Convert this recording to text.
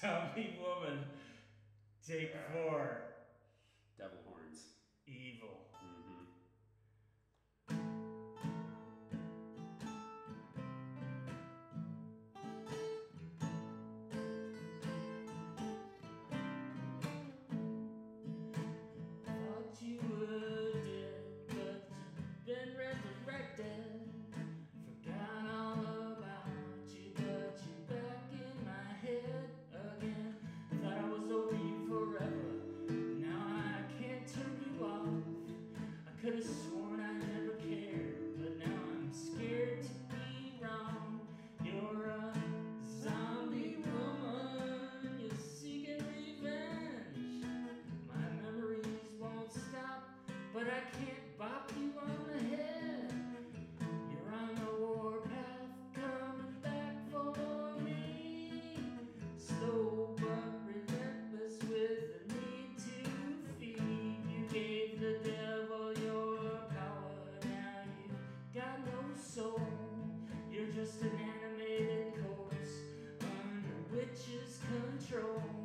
Zombie woman. Take 4. Devil horns. Evil. Mm-hmm. Thought you were dead, but you've been resurrected. Forgot all about you, but you're back in my head again. Thought I was over you forever, now I can't turn you off. I could have sworn I never cared, but now I'm scared to be wrong. You're a zombie woman, you're seeking revenge. My memories won't stop, but I can't bop you on the head. You're on the warpath, coming back for me. Slow but relentless with a need to feed. You gave the devil your power, now you've got no soul. You're just an animated corpse under witch's control.